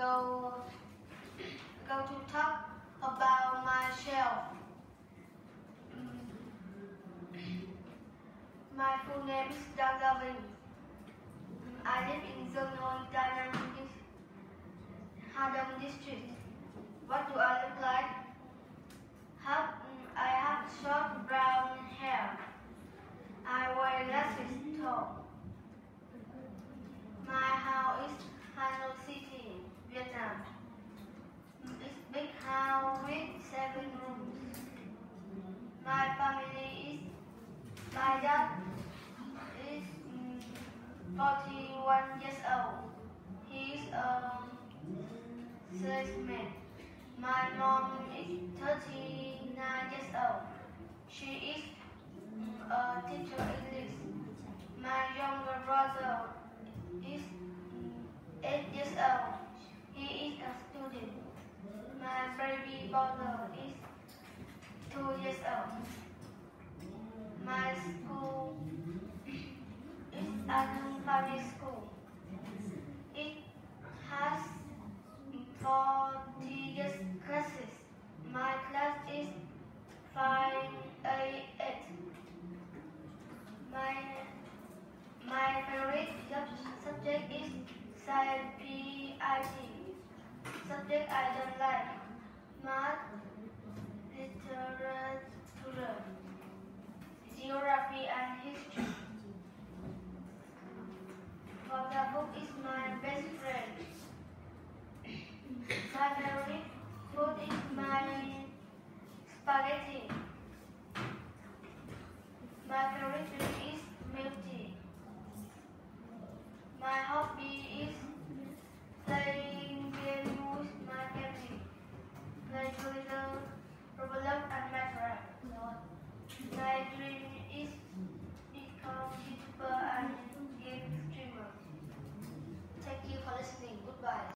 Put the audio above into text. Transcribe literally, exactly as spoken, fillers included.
go, go to talk about myself. My full name is Dagavin. I live in Zonoi, Hadam district. What do I look like? Have, I have short brown hair. I wear glasses tall. My house is Hanoi City, Vietnam. It's big house with seven rooms. My family is, my dad is um, forty-one years old. He is a salesman. My mom is thirty-nine years old. She is um, a teacher English. My younger brother is um, eight years old. He is a student. My baby brother is two years old. My school is a public school. It has forty classes. My class is five A eight. My my favorite subject is science P I T. Subject I don't like: math, literature, geography, and history. For the book is my best friend. My favorite food is my spaghetti. My favorite drink is milk tea.